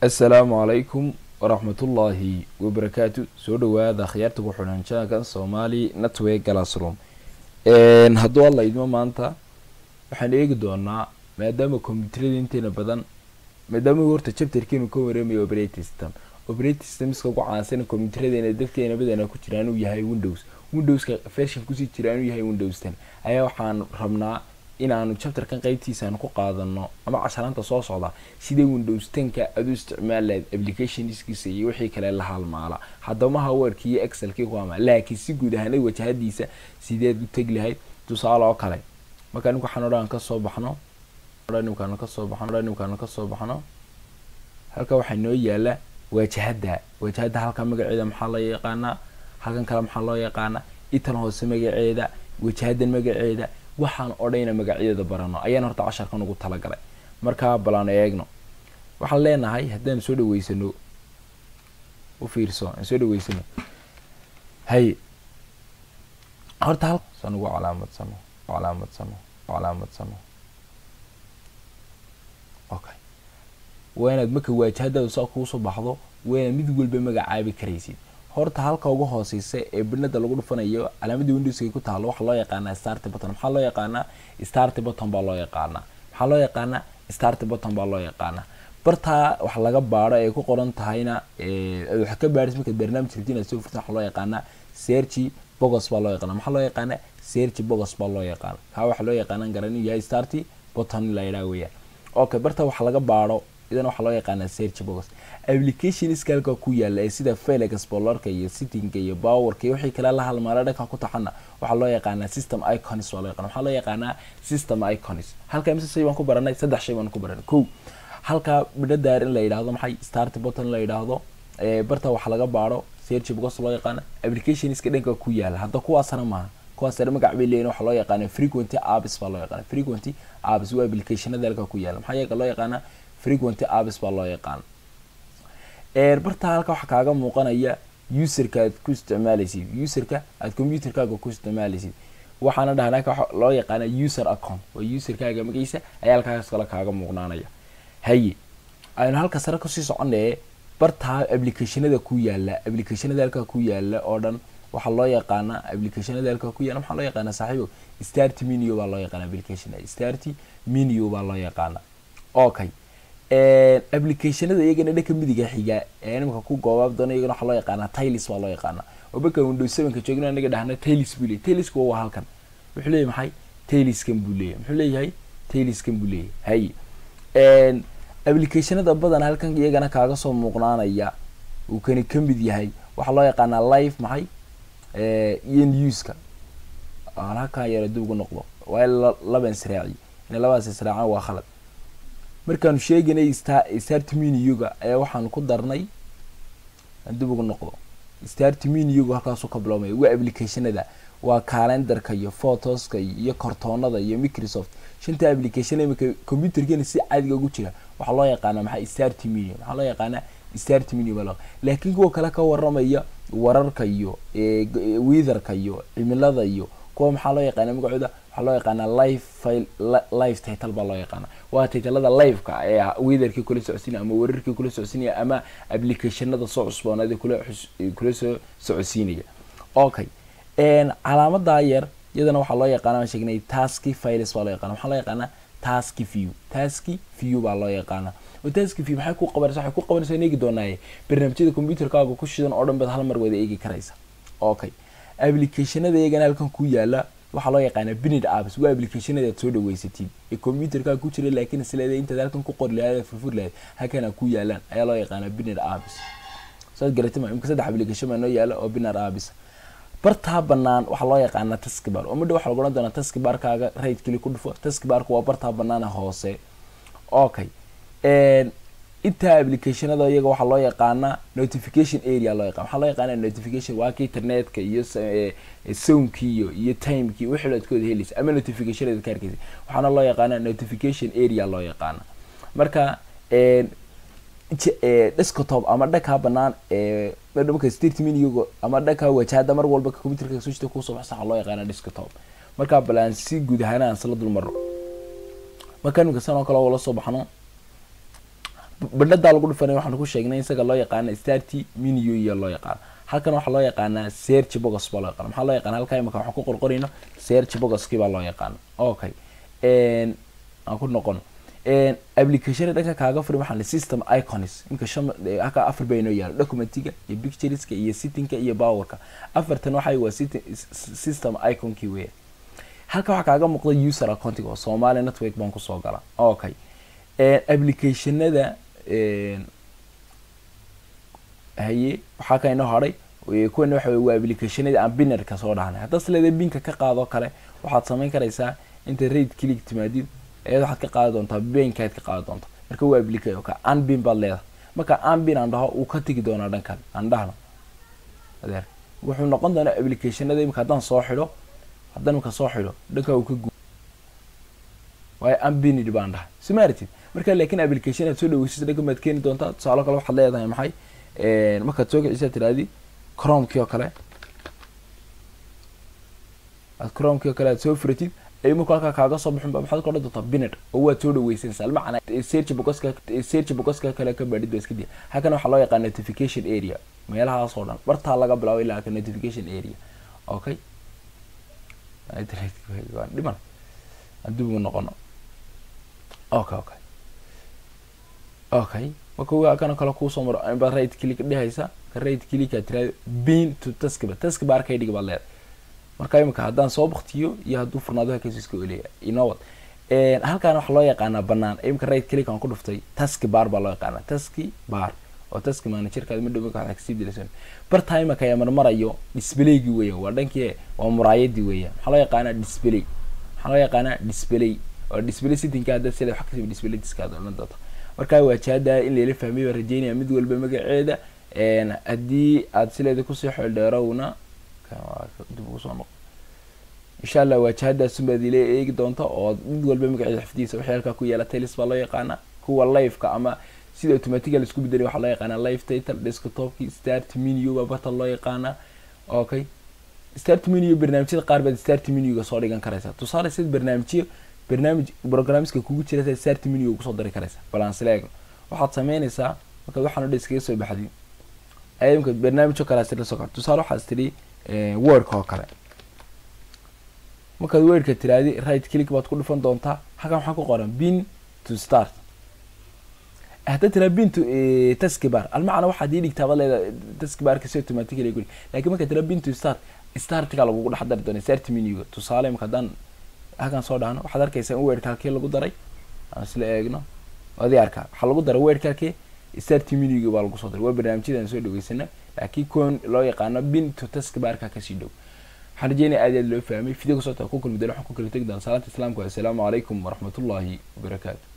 السلام عليكم ورحمة الله وبركاته. سو دhowaada khiyaarta ku xidhan channelkan Somali Network Classroom. Hadduu alla idmo maanta waxaan eegi doonaa maadaama computerada inteena badan maadaama horta chapterkeenu ka wareemayo operating system. Operating systemska ugu caansan computerada dadkeena badan ku jiraan uu yahay Windows-ka version ku sii jiraan uu yahay Windows 10. Ayaa waxaan rabnaa inaanu chapterkan qaybtiisa aan ku qaadano ama casharanta soo socda sidii Windows 10ka aad u isticmaalayd applicationskiisa iyo wixii kale la halmaala hadamaha Word iyo Excel-kii ku ama laakiin si guud ahaan wajahadiisa sideed u tag lahayd tusaale oo kale marka anigu waxaan oran ka soo baxno halka waxa noo yaala wajahada halka magaceeda maxaa la yaqaanaa halkan kale maxaa loo yaqaanaa intan hoose magaceeda wajahadan magaceeda waxaan odhayna magacyada barano ayaan horta casharkan ugu tala galay marka balan eegno waxaan leenahay haddaan soo dhaweysano u fiirso aan soo dhaweysano hay horta hal san ugu calaamad samo okay waynaad marka waajahada soo ku soo baxdo way mid walba magacaabi karaysid horta halka ugu hooseysa ee binada lagu dhufanayo calaamadii Windows-ka ku taalo waxa loo yaqaan start button maxaa loo yaqaan start button baa loo yaqaan barta wax laga baaro ee ku qoran tahayna waxa ka baaris marka barnaamijka diina soo furta waxa loo yaqaan search box baa loo yaqaan maxaa loo yaqaan search box baa loo yaqaan ka waxa loo yaqaan garanay yahay start button la yiraahdo okay barta wax laga baaro idan waxa loo yaqaan search box applications kalka ku yaala sida file explorer-ka iyo setting-ka iyo power-ka iyo wixii kale la halmaala dhanka ku taxana waxa loo yaqaan system icons waxa loo yaqaan system icons halka imse shay baan ku baranay saddex shay baan ku baranay ko halka bidadaar in la yiraahdo maxay start button la yiraahdo barta waxa laga baaro search box loo yaqaan applications-ka dhanka ku yaala hadda kuwaasna ma kuwaasna magac bay leeyihiin waxa loo yaqaan frequency apps baa loo yaqaan frequency apps waa application-ada dalka ku yaala maxay loo yaqaan frequency apps baa loo yaqaan barta halka waxa kaaga muuqanaya user-ka aad ku isticmaalaysid computer-kaaga ku isticmaalaysid waxaana dhahnaa waxa loo yaqaan user account waa user-kaaga magaciisa ayaa halkaas kaaga muuqnaanaya hay ayna halka sare ku sii soconay barta application-ada ku yaala ku yaala oo dhan waxa loo yaqaan application-ada halka ku yaala waxa loo yaqaan saaxiibo start menu baa loo yaqaan start menu baa loo yaqaan okay application-ada iyagana dhanka midiga xiga ee nimka ku goobaab doona iyagana waxa loo yaqaan tiles waa loo yaqaan oo baka Windows 7 ka joogna anaga dhahna tiles buu waa halkan wuxuu leeyahay maxay tileskan buu leeyahay hay application-ada badan halkan iyagana kaaga soo muuqnaanaya uu kan kamid yahay waxa loo yaqaan live maxay use-ka halka yara dib ugu noqdo waa laba israaci in labaas israacan waa khalad markaan sheeganay start menu-ga ayaa waxaan ku darnay dib ugu noqdo start menu-ga halkaas ka bilaabmay waa application-ada waa calendar-ka iyo photos-ka iyo kartoonada iyo Microsoft shanta application ee computer-keena si caadi ugu jira waxa loo yaqaan maxay start menu baa laakiin kuwa kale ka waramaya wararka iyo weather-ka iyo cimilada iyo kuwa maxaa loo yaqaan magacooda waxa loo yaqaan live title baa loo yaqaan waa title-ada live-ka ee weather-kii kula socodsiinaya ama wararkii kula socodsiinaya ama application-ada soo cusboonaada kula soo socodsiinaya okay calaamada yar iyadana waxa loo yaqaan sheegnay task files baa loo yaqaan waxa loo yaqaan task view baa loo yaqaan oo task view maxay ku qabanaysaa eegi doonaa barnaamijyada computer-kaaga ku shidan oo dhan bad hal mar wada eegi karaysa okay application-ada iyagana halkan ku yaala waxa loo yaqaan binid apps waa application-ada soo dhaweysatid ee computer-kaaga ku jira laakiin sileeday inta halkan ku qor lahayd furfur lahayd halkan ku yaalaan ayaa loo yaqaan binid apps soo garatay imka saddex application ma noo yaala oo binid apps barta banaan waxa loo yaqaan taskbar oo midda waxa lagu oran doonaa taskbar-kaaga right click ku dhufo taskbar-ku waa barta banaan hoose okay inta application-ada iyaga waxa loo yaqaan notification area loo yaqaan waxa loo yaqaan notification waa internet-ka iyo sound-ki iyo time-ki wixii la isku helis ama notification-ada ka arkaysa waxaana loo yaqaan notification area loo yaqaan marka desktop ama dhaka banaan marka start menu ama dhaka wajahada mar walba computer-ka soo jita ku soo baxsan loo yaqaan desktop marka balan si guud ahaan aan sala dul maro marka ninka sano kale oo la soo baxno badhada lagu dhufanay waxaan ku sheegnay isaga loo yaqaan start menu iyo loo yaqaan halkan waxa loo yaqaan search box baa loo yaqaan maxaa loo yaqaan halka imika waxaan ku qorqorino search box kii baa loo yaqaan okay aan ku noqon application dhanka kaaga furay waxaan la system icons imika haka afar bayno yaal documentiga iyo pictureska iyo settingka iyo powerka afartan waxay waa system icon kii weey halka waxa kaaga muuqda user account oo Somali network baan ku soo gala okay applicationada haye waxa ka inoo haray kuwana waxa waa applicationada aan binner ka soo dhahnay hadda sleeda binka ka qaado kale waxaad sameyn karaysaa inta right click timaadid ayada waxaad ka qaadi doontaa binka ka qaadi doontaa marka waa application ka aan bin baad leedahay marka aan bin aan dhaho uu ka tagi doona dhankan aan dhahno adeer wuxuu noqon doonaa applicationada imka haddaan soo xidho haddaan ka soo xidho dhanka uu ka way aan bin baan dhahay smartid marka laakiin application aad soo dhaweysay dhanka maad keeni doontaa tusaale kale waxaad leedahay maxay marka soo kicisa tiraadi Chrome kii kale Chrome kii kale soo furatid ay markaa kaaga soo bixin maxaad ku dhigtaa binner oo waad soo dhaweysaysaa macna search box kale ka baadhid iska diya halkan waxa loo yaqaan notification area meelaha soo dhan barta laga bilaabo ilaa ka notification area okay ay direct dhiman haduu noqono okay marka kana kala ku soo maro ba right click dhihaysa ka right click aad tiraado bin to taskbar ka dhig baad leedahay marka imika haddaan soo baqtiyo iyo hadduu furnaado halkaas iska oleeya inoo halkan waxa loo yaqaan banaan imika right click aan ku dhuftay taskbar baa loo yaqaan taskbar oo task manager ka mid dhow ka xigsi dilaysan par time ka yamar marayo display-gi weeyo waa dhankii waa muraayadi weeyo waxa loo yaqaan display oo display setting ka hadda sida wax ka display diskaada la dooto marka waa jaada in la fahmiyo rajeynaya mid walba magaceeda hadii aad sileeda ku soo xil dheerowna dib u soo noqo insha Allah waa jaada sumadile eegi doonto oo mid walba magaceeda xifdiisa waxa halka ku yeelatay list baa loo yaqaan kuwa live ka ama sida automatically isku beddelay waxa loo yaqaan live title desktop start menu baa bata loo yaqaan okay start menu barnaamijyada qaar baad start menu ga soo dhigan karaysa tusaale sid barnaamij programska kugu jira start menu ugu soo dari karaysa balance leeg waxaad sameynaysaa marka waxaan u dhiskay soo baxday ayimka barnaamijyo kala sida soo karto tusaale waxa istiri word ka kale marka word ka tiraadi right click baad ku dhufan doontaa halkan waxa ku qoran bin to start hadda tira bin to taskbar almacna waxa dhigtaa baleeda taskbar ka si automatically guli laakiin marka tira bin to start ka lagu dhax dari doonaa start menu tusaale marka dan halkan soo dhaano waxaad arkaysaa in word ka lagu daray aan isla eegno wadi arka waxa lagu daray word ka start menu baa lagu soo daray waa barnaamijyada soo dhaweysana laakiin koon loo yaqaan bin to taskbar ka si dhow xarjeena aad loo fahmay video soo ta ku kulmi doona waxaan ku kala tagi doonaa salaanta islaamka assalaamu calaykum wa rahmatullaahi wa barakaatuh